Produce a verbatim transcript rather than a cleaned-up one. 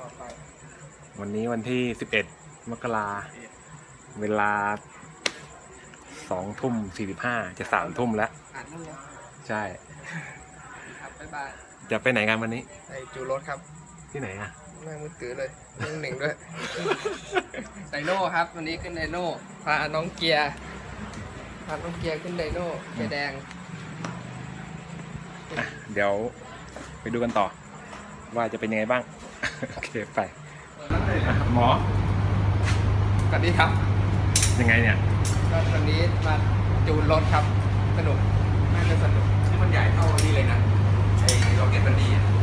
วันนี้วันที่สิบเอ็ดมกราเวลาสองทุ่มสี่สิบห้าจะสามทุ่มแล้วใช่ครับบ๊ายบายจะไปไหนกันวันนี้ไปจูรถครับที่ไหนอ่ะนั่งมือถือเลยนั่งหนึ่งด้วยไดโน่ครับวันนี้ขึ้นไดโน่พาน้องเกียร์พาน้องเกียร์ขึ้นไดโน่เกียร์แดงเดี๋ยวไปดูกันต่อว่าจะเป็นยังไงบ้างโอเคไปหมอสวัสดีครับยังไงเนี่ยก็วันนี้มาจูนรถครับสนุกน่าจะสนุกที่มันใหญ่เท่านี้เลยนะไอ้โรเก็ตบันดี้